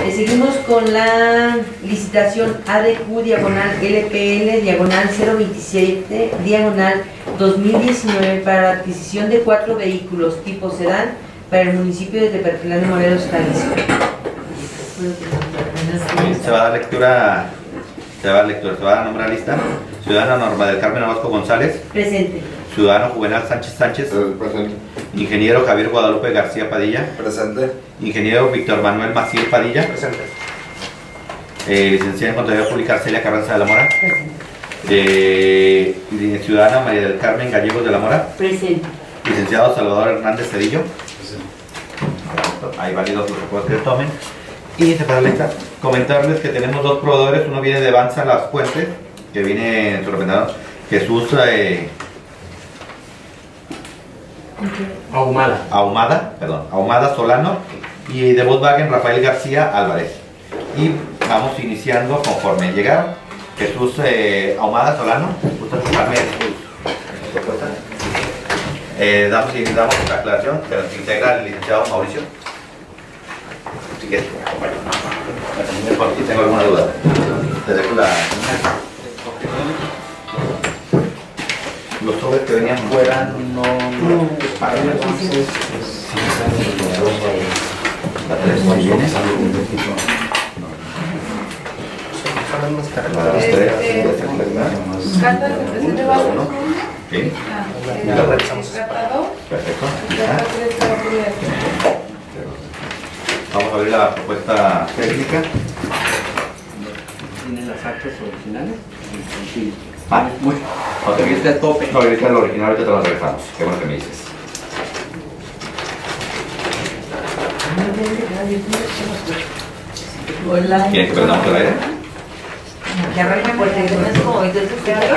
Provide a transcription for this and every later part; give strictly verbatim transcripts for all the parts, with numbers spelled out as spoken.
Eh, seguimos con la licitación A D Q diagonal L P L diagonal cero veintisiete diagonal dos mil diecinueve para la adquisición de cuatro vehículos tipo sedán para el municipio de Tepetlán de Morelos, Jalisco. Se va a dar lectura, se va a dar lectura, se va a nombrar lista. Ciudadana Norma del Carmen Abasco González. Presente. Ciudadano Juvenal Sánchez Sánchez. Presente. Ingeniero Javier Guadalupe García Padilla. Presente. Ingeniero Víctor Manuel Maciel Padilla. Presente. Eh, licenciada en Contaduría Pública Celia Carranza de la Mora. Presente. Eh, ciudadana María del Carmen Gallegos de la Mora. Presente. Licenciado Salvador Hernández Cedillo. Hay válidos los recuerdos que tomen. Y se para lista. Comentarles que tenemos dos proveedores. Uno viene de Banza Las Fuentes, que viene en su representante Jesús eh, Ahumada. Ahumada, perdón, Ahumada Solano, y de Volkswagen Rafael García Álvarez. Y vamos iniciando conforme llegar. Jesús eh, Ahumada Solano, ¿gusta explicarme su propuesta? Eh, damos, damos la aclaración, que nos integra el licenciado Mauricio. Si quieres, si tengo alguna duda, te dejo la... Los sobres que venían fuera no... no para entonces... La tres no viene. Las tres, ¿Carta de presente va a ser? Sí. La revisamos. Perfecto. Perfecto. Vamos a abrir la propuesta técnica. ¿Tienen las actas originales? Sí. Ah, muy. Ok, está el tope. No, ahorita lo original, ahorita te lo regresamos. Qué bueno que me dices. Hola. ¿Quieres que prendamos el aire? Que arranque porque no es como entonces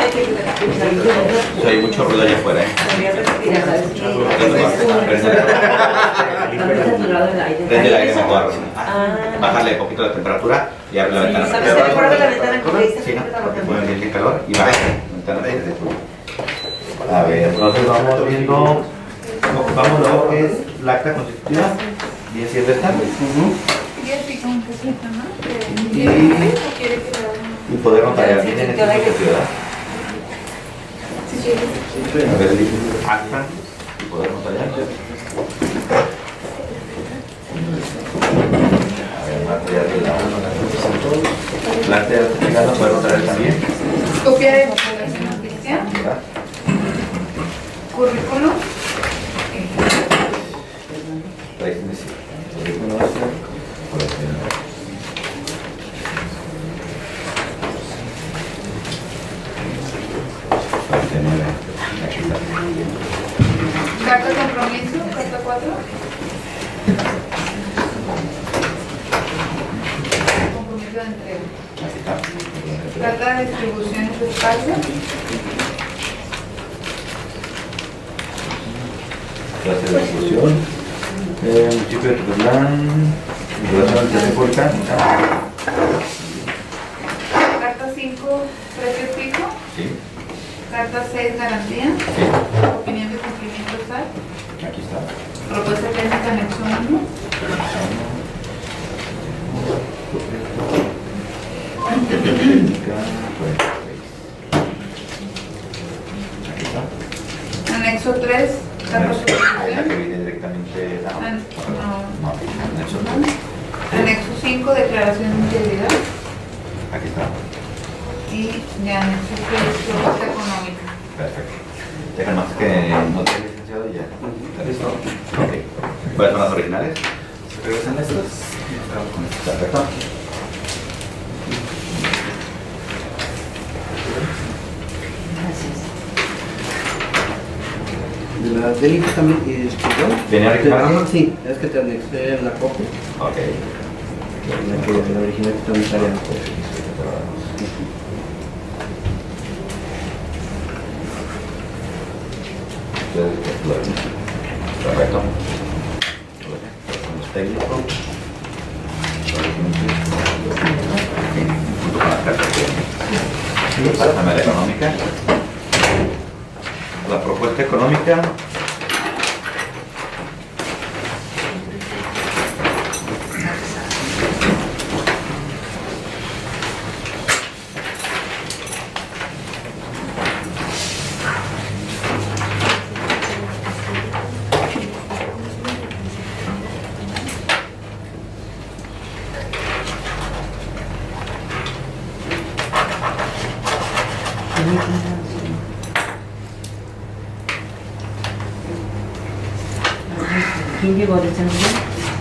Sí, hay mucho ruido allá afuera, ¿eh? Prende el aire mejor. Bajarle un poquito la temperatura y abre la ventana. ¿Sabes qué? Por la ventana como dice. Sí, ¿no? Porque puede venir el calor y baja la ventana. A ver, entonces vamos viendo, ocupamos lo que es la acta constitutiva, bien siendo esta. Y, y poder notariar bien en este ciudad. A ver, acta y poder notariar. A ver, material de la uno, la de certificado, poder notariar también. Copia de población oficial. Currículum. Carta de compromiso, carta cuatro. Compromiso de entrega. Carta de distribución de espacio. Clase de difusión. Eh, municipio de Tepetlán. Relación al Teatro Pública. Carta cinco, precio fijo. Sí. Carta seis, garantía. Sí. Opinión de cumplimiento S A T. Aquí está. Propuesta técnica anexo uno. Aquí está. Anexo tres, carta Ahí la que supervisión. viene directamente. No, An- no, no. anexo tres. Anexo cinco, declaración de integridad. Aquí está. Y de anexo seis, propuesta económica. Perfecto. Deja más que no te licenciado y ya. ¿Está listo? Ok. ¿Cuáles son las originales? ¿Se regresan estas? Estamos con estas. Perfecto. De la del I F E también, y después, ¿Viene original? sí, es que te anexé la copia. Ok. La que la original que también estaría. Perfecto. Técnico. Junto con las cartas técnicas. Pásame la económica. La propuesta económica. ¿Quién llegó de San Luis?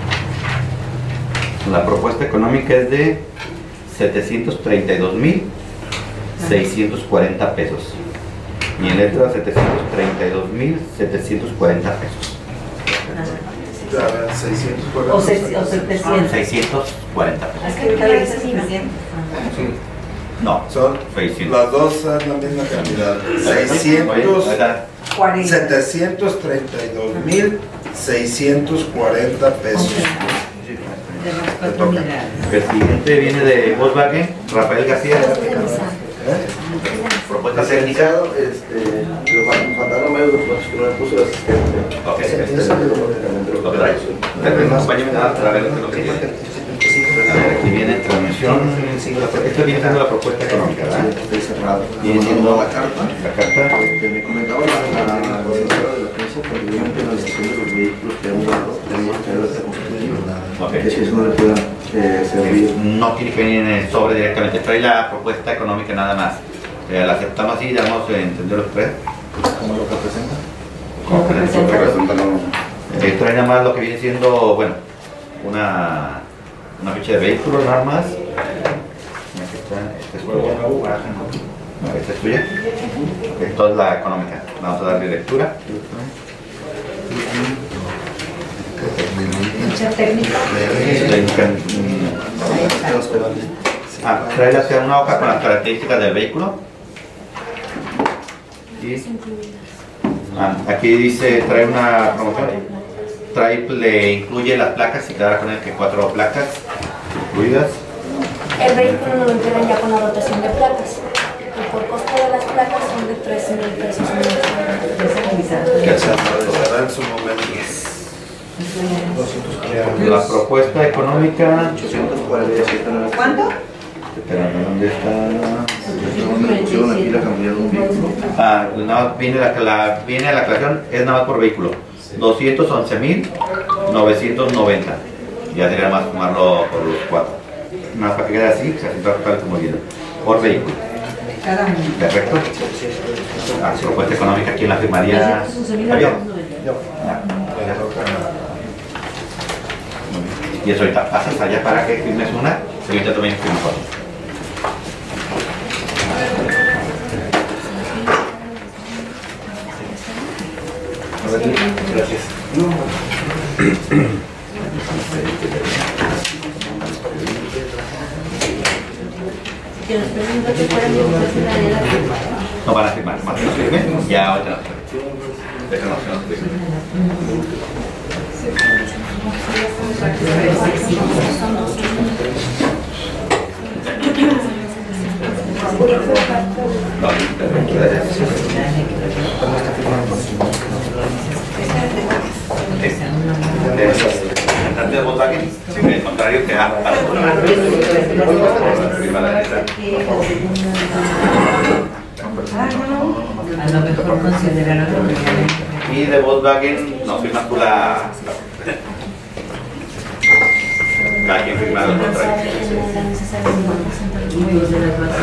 La propuesta económica es de setecientos treinta y dos mil seiscientos cuarenta pesos. Y en letra setecientos treinta y dos mil setecientos cuarenta pesos. seiscientos O, se, o setecientos. seiscientos cuarenta pesos. Es que ahorita dice setecientos. No, Son seiscientos. las dos es la misma cantidad. seiscientos, setecientos treinta y dos mil seiscientos cuarenta pesos. De las cuatro unidades. El siguiente viene de Volkswagen, Rafael García. Propuesta técnica. Este, los faltaron medios de los que no le puso el asistente. Ok, este es lo que trae. Acompáñame a ver lo que tiene. A ver, aquí viene transmisión. Esto viene siendo la propuesta económica, ¿verdad? Estoy cerrado. Viene siendo la carta. la carta. Este, me comentaba la la coordinadora de la prensa que obviamente la decisión de los vehículos que hemos dado tenemos que tener esta construcción. Ok. Que si eso no le pueda eh, servir. No tiene que venir en el sobre directamente, trae la propuesta económica nada más. Eh, la aceptamos así, damos a entender los tres. ¿Cómo lo representa? Como que representa? Eh, trae nada más lo que viene siendo, bueno, una, una ficha de vehículos nada más. Aquí está, esta es tuya. No, esta es tuya. Esto es la económica. Vamos a darle lectura. Mucha técnica. Técnica, mm, Ah, trae la- una hoja con las características del vehículo. Y, ah, aquí dice, trae una promoción. Trae, le incluye las placas y quedará con el que cuatro placas incluidas. El vehículo no lo entregan ya con la dotación de placas. Y por costo de las placas son de trece mil pesos mensuales. Que se analizará en su momento. La propuesta económica. ochocientos cuarenta y siete. ¿Cuánto? Espérame, ¿dónde está? Me pusieron aquí la cantidad de un vehículo. Ah, nada más viene la, la, viene la aclaración, es nada más por vehículo. doscientos once mil novecientos noventa. Ya sería más sumarlo por los cuatro. Nada más para que quede así, se así tal como viene. Por vehículo. Cada uno. Perfecto. Ah, propuesta económica, ¿quién la firmaría? Javier. Ah. Y eso ahorita pasas allá para que firmes una, y ahorita también firmo otra. Gracias. Que nos pregunto que fuera mi de la firma. No van a firmar, más que nos firmen, ya ahorita nos firmen. Déjanos que nos firmen. No, perfecto, gracias. Representante de Volkswagen, si el contrario que ha A lo mejor considerarán y de Volkswagen nos firmas tú la. Cada quien firma lo contrario. muy de las bases.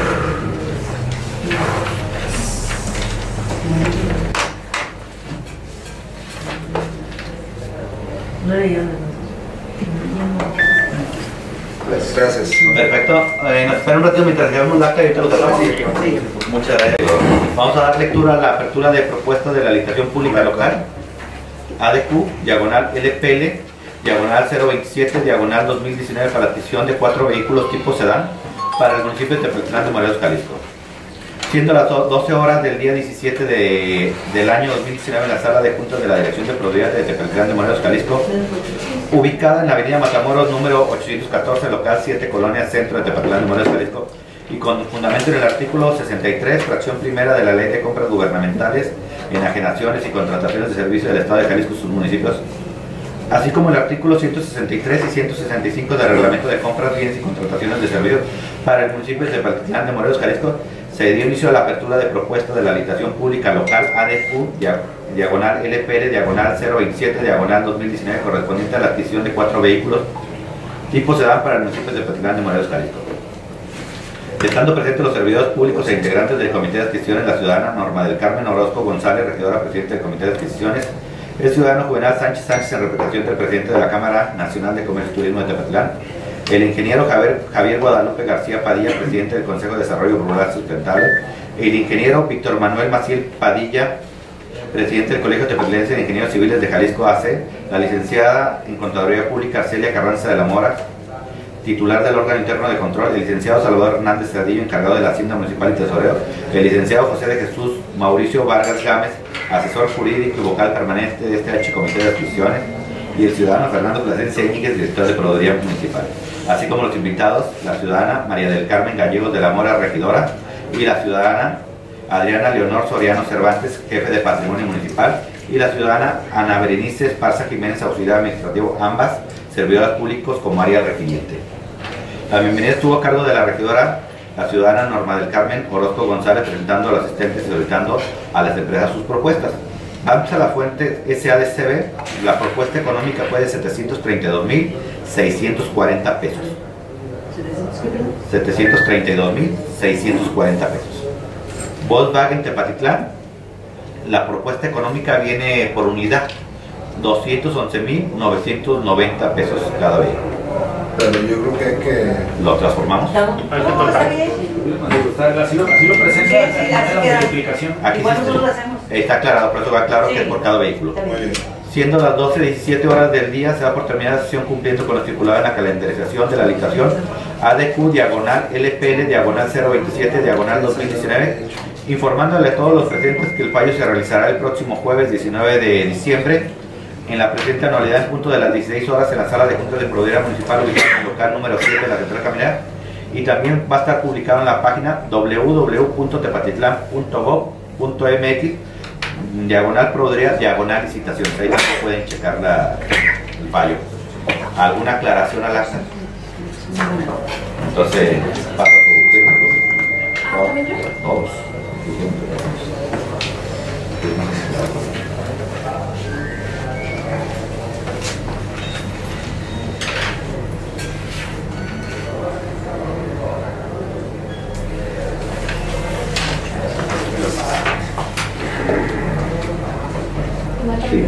No le llaman. Gracias. Perfecto. Eh, nos espera un ratito mientras llevamos la acta y ahorita lo tratamos. Muchas gracias. Vamos a dar lectura a la apertura de propuestas de la licitación pública local. A D Q, diagonal L P L, diagonal cero veintisiete, diagonal dos mil diecinueve para la adquisición de cuatro vehículos tipo sedán para el municipio de Tepeltlán de Morelos, Jalisco. Siendo las doce horas del día diecisiete de, del año dos mil diecinueve en la sala de juntas de la Dirección de Propiedad de Tepeltlán de Morelos, Jalisco, ubicada en la avenida Matamoros número ochocientos catorce, local siete, colonia centro de Tepeltlán de Morelos, Jalisco, y con fundamento en el artículo sesenta y tres, fracción primera de la Ley de Compras Gubernamentales, Enajenaciones y Contrataciones de Servicios del Estado de Jalisco y sus municipios, así como el artículo ciento sesenta y tres y ciento sesenta y cinco del Reglamento de Compras, Bienes y Contrataciones de Servicios para el municipio de Tepeltlán de Morelos, Jalisco, se dio inicio a la apertura de propuesta de la licitación pública local A D Q, diagonal L P L, diagonal cero veintisiete, diagonal dos mil diecinueve, correspondiente a la adquisición de cuatro vehículos tipo sedán para el municipio de Tepeltlán de Morelos, Jalisco. Estando presentes los servidores públicos e integrantes del Comité de Adquisiciones, la ciudadana Norma del Carmen Orozco González, regidora presidente del Comité de Adquisiciones, el ciudadano Juvenal Sánchez Sánchez, en representación del presidente de la Cámara Nacional de Comercio y Turismo de Tepatitlán, el ingeniero Javier, Javier Guadalupe García Padilla, presidente del Consejo de Desarrollo Rural Sustentable, el ingeniero Víctor Manuel Maciel Padilla, presidente del Colegio Tepatilense de Ingenieros Civiles de Jalisco A C, la licenciada en Contaduría Pública Arcelia Carranza de la Mora, titular del órgano interno de control, el licenciado Salvador Hernández Cedillo, encargado de la Hacienda Municipal y Tesorero, el licenciado José de Jesús Mauricio Vargas Gámez, asesor jurídico y vocal permanente de este H Comité de Adquisiciones, y el ciudadano Fernando Plasencia Íñiguez, director de Procuraduría Municipal, así como los invitados, la ciudadana María del Carmen Gallegos de la Mora, regidora, y la ciudadana Adriana Leonor Soriano Cervantes, jefe de Patrimonio Municipal, y la ciudadana Ana Berenice Esparza Jiménez, auxiliar administrativo, ambas servidoras públicos como área requiriente. La bienvenida estuvo a cargo de la regidora, la ciudadana Norma del Carmen Orozco González, presentando a los asistentes y solicitando a las empresas sus propuestas. Vamos a la fuente S A D C B, la propuesta económica fue de setecientos treinta y dos mil seiscientos cuarenta pesos. setecientos treinta y dos mil seiscientos cuarenta pesos. Volkswagen Tepatitlán, la propuesta económica viene por unidad, doscientos once mil novecientos noventa pesos cada vehículo. Pero yo creo que hay que... ¿Lo transformamos? ¿No? No, está bien. Así lo, así lo presenta Sí, sí, así la queda. multiplicación. Aquí Igual sí nosotros lo está, hacemos. está aclarado, por eso va claro Sí. que es por cada vehículo. Está Muy bien. bien. Siendo las doce diecisiete horas del día, se da por terminada la sesión cumpliendo con lo estipulado en la calendarización de la licitación A D Q diagonal L P L diagonal cero veintisiete diagonal dos mil diecinueve, informándole a todos los presentes que el fallo se realizará el próximo jueves diecinueve de diciembre en la presente anualidad en punto de las dieciséis horas en la sala de juntas de Procuraduría Municipal ubicada en el local número siete de la Central Caminera, y también va a estar publicado en la página w w w punto tepatitlán punto gob punto m x diagonal Procuraduría diagonal licitación. Ahí también pueden checar la, el fallo. ¿Alguna aclaración al acta? Entonces, pasa su firma. Todos. Sí.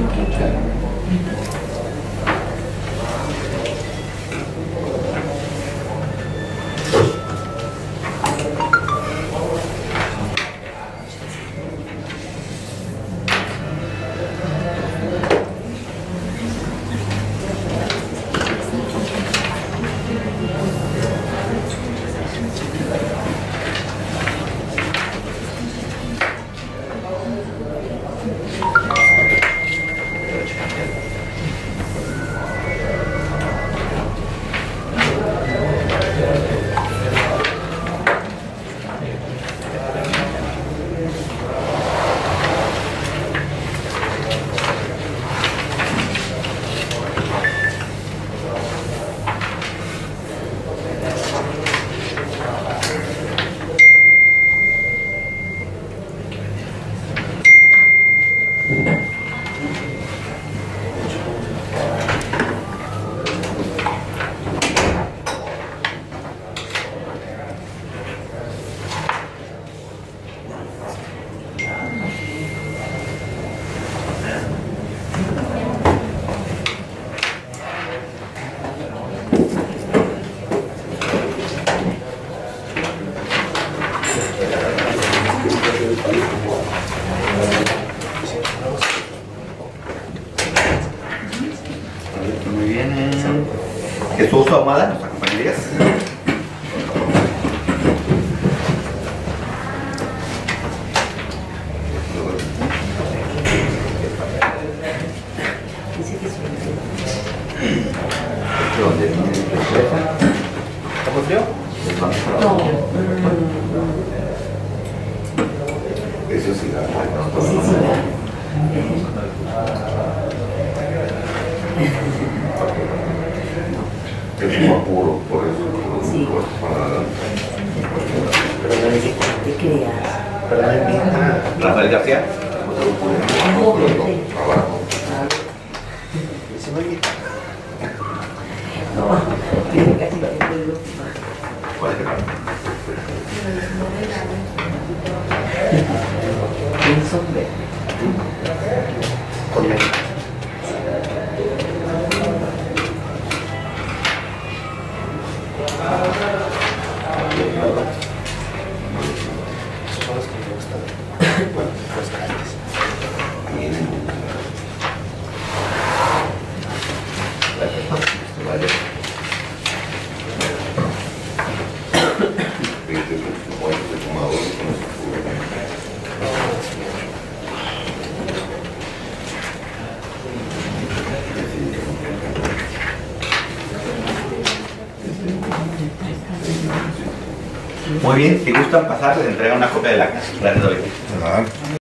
Muy bien. Jesús Ahumada, ¿nos acompañarías? ¿Dónde viene el respuesta? ¿Está frío? No. Eso sí, la Sí, sí. es un apuro, por eso. Sí. ¿Qué querías? Rafael García. No, casi te puedo. ¿Cuál es el Muy bien, si gustan pasar, les entregan una copia del acta. Gracias, David.